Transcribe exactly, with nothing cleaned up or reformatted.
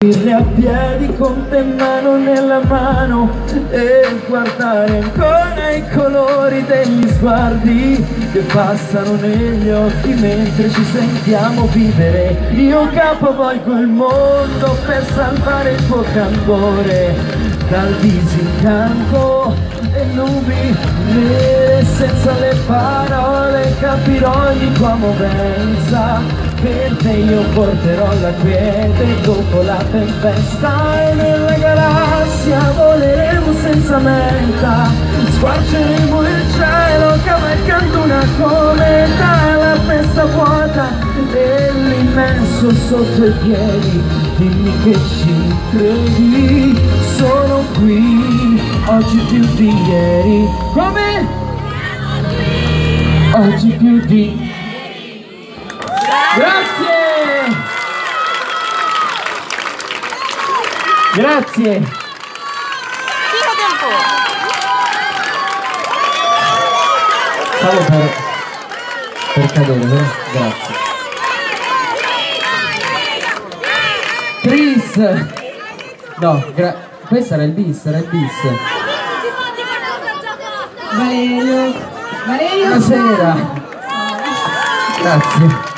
a piedi con te mano nella mano e guardare ancora i colori degli sguardi che passano negli occhi mentre ci sentiamo vivere. Io capovolgo il mondo per salvare il tuo candore dal disincanto e nubi nere. Senza le parole capirò ogni tua movenza. Per te io porterò la quiete dopo la tempesta e nella galassia voleremo senza meta. Squarceremo il cielo cavalcando una cometa, la festa vuota e l'immenso sotto i piedi. Dimmi che ci credi, sono qui oggi più di ieri. Come? Oggi più di ieri. Grazie! Grazie! Tiro tempo! Stavo per, per cadere, vero? Grazie. Tris! No, gra questo era il bis, era il bis. Valerio! Valerio! Buonasera! Grazie.